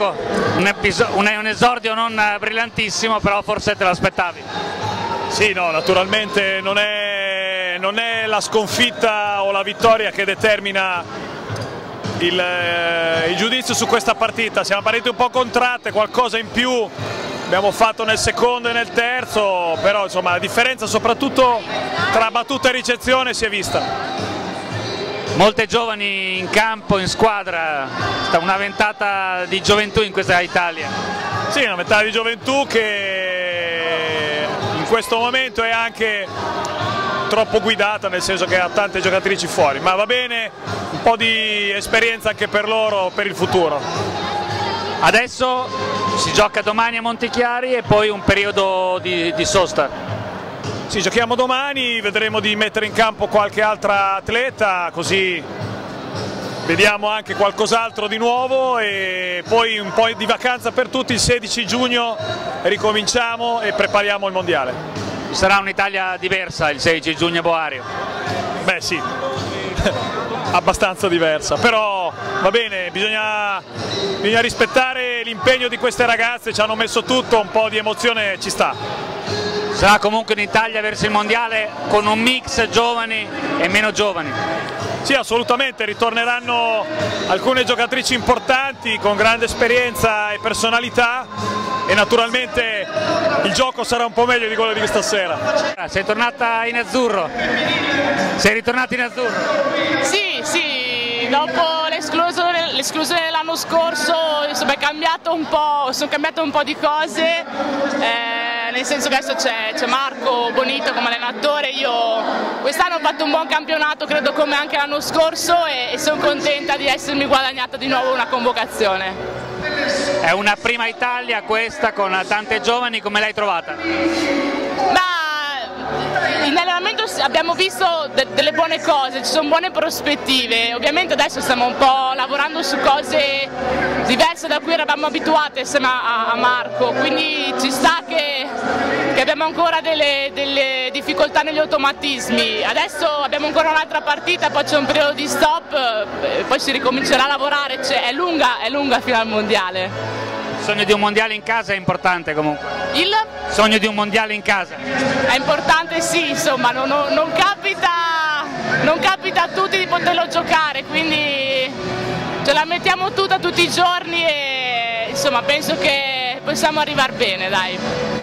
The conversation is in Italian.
Marco, un esordio non brillantissimo, però forse te lo aspettavi. Sì, no, naturalmente non è la sconfitta o la vittoria che determina il giudizio su questa partita. Siamo partiti un po' contratte, qualcosa in più abbiamo fatto nel secondo e nel terzo, però insomma la differenza soprattutto tra battuta e ricezione si è vista. Molte giovani in campo, in squadra, una ventata di gioventù in questa Italia. Sì, una ventata di gioventù che in questo momento è anche troppo guidata, nel senso che ha tante giocatrici fuori, ma va bene, un po' di esperienza anche per loro, per il futuro. Adesso si gioca domani a Montichiari e poi un periodo di sosta. Sì, giochiamo domani, vedremo di mettere in campo qualche altra atleta, così vediamo anche qualcos'altro di nuovo e poi un po' di vacanza per tutti. Il 16 giugno ricominciamo e prepariamo il mondiale. Sarà un'Italia diversa il 16 giugno a Boario? Beh sì, abbastanza diversa, però va bene, bisogna rispettare l'impegno di queste ragazze, ci hanno messo tutto, un po' di emozione ci sta. Sarà comunque un'Italia verso il mondiale con un mix giovani e meno giovani. Sì, assolutamente, ritorneranno alcune giocatrici importanti con grande esperienza e personalità e naturalmente il gioco sarà un po' meglio di quello di questa sera. Sei tornata in azzurro? Sei ritornata in azzurro? Sì, dopo l'esclusione dell'anno scorso insomma, sono cambiate un po' di cose, nel senso che adesso c'è Marco Bonito come allenatore. Io quest'anno ho fatto un buon campionato, credo come anche l'anno scorso, e sono contenta di essermi guadagnata di nuovo una convocazione. È una prima Italia questa con tante giovani, come l'hai trovata? In allenamento abbiamo visto delle buone cose, ci sono buone prospettive. Ovviamente adesso stiamo un po' lavorando su cose diverse da cui eravamo abituate insieme a Marco, quindi ci sta che abbiamo ancora delle difficoltà negli automatismi. Adesso abbiamo ancora un'altra partita, poi c'è un periodo di stop, poi si ricomincerà a lavorare, è lunga fino al mondiale. Il sogno di un mondiale in casa è importante comunque. Il sogno di un mondiale in casa? È importante, sì, insomma, non capita a tutti di poterlo giocare, quindi ce la mettiamo tutta tutti i giorni e insomma penso che possiamo arrivare bene, dai.